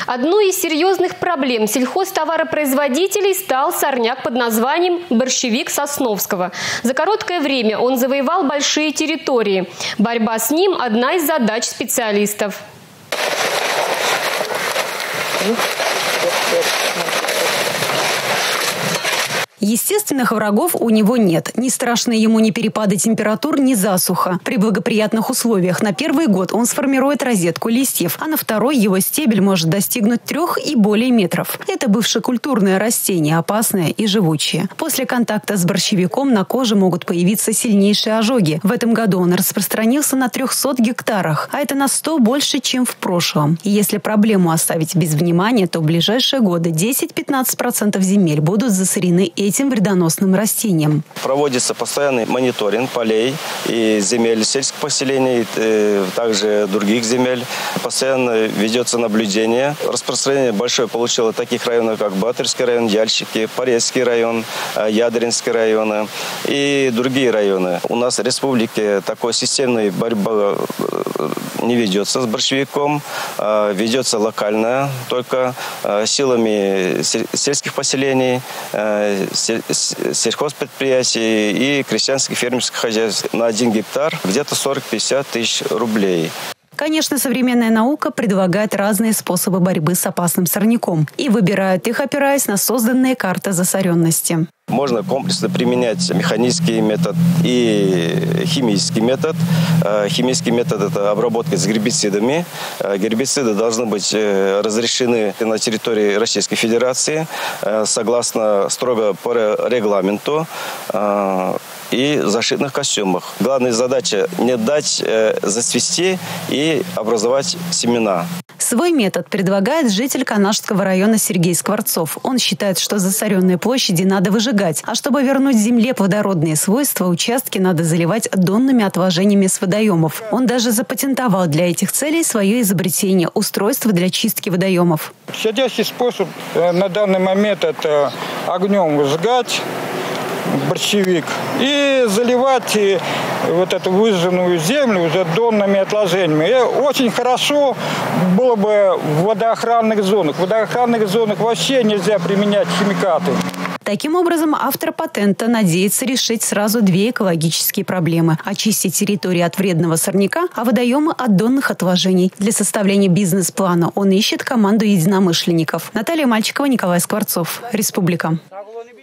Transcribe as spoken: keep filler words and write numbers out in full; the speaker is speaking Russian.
Одной из серьезных проблем сельхозтоваропроизводителей стал сорняк под названием борщевик Сосновского. За короткое время он завоевал большие территории. Борьба с ним – одна из задач специалистов. Естественных врагов у него нет. Не страшны ему ни перепады температур, ни засуха. При благоприятных условиях на первый год он сформирует розетку листьев, а на второй его стебель может достигнуть трех и более метров. Это бывшее культурное растение, опасное и живучее. После контакта с борщевиком на коже могут появиться сильнейшие ожоги. В этом году он распространился на трёхстах гектарах, а это на сто больше, чем в прошлом. И если проблему оставить без внимания, то в ближайшие годы десять-пятнадцать процентов земель будут засорены этим этим вредоносным растением. Проводится постоянный мониторинг полей и земель сельских поселений, и также других земель. Постоянно ведется наблюдение. Распространение большое получило таких районов, как Батырский район, Яльщики, Порезский район, Ядринский район и другие районы. У нас в республике такой системной борьбы не ведется с борщевиком, ведется локальная, только силами сельских поселений, сельхозпредприятий и крестьянских фермерских хозяйств на один гектар где-то сорок-пятьдесят тысяч рублей. Конечно, современная наука предлагает разные способы борьбы с опасным сорняком и выбирает их, опираясь на созданные карты засоренности. Можно комплексно применять механический метод и химический метод. Химический метод – это обработка с гербицидами. Гербициды должны быть разрешены на территории Российской Федерации согласно строго по регламенту и защитных костюмах. Главная задача – не дать зацвести и образовать семена. Свой метод предлагает житель Канашского района Сергей Скворцов. Он считает, что засоренные площади надо выжигать, а чтобы вернуть земле плодородные свойства, участки надо заливать донными отложениями с водоемов. Он даже запатентовал для этих целей свое изобретение – устройство для чистки водоемов. Щадящий способ на данный момент – это огнем выжигать борщевик и заливать вот эту выжженную землю уже донными отложениями. И очень хорошо было бы в водоохранных зонах. В водоохранных зонах вообще нельзя применять химикаты. Таким образом, автор патента надеется решить сразу две экологические проблемы – очистить территории от вредного сорняка, а водоемы от донных отложений. Для составления бизнес-плана он ищет команду единомышленников. Наталья Мальчикова, Николай Скворцов. Республика.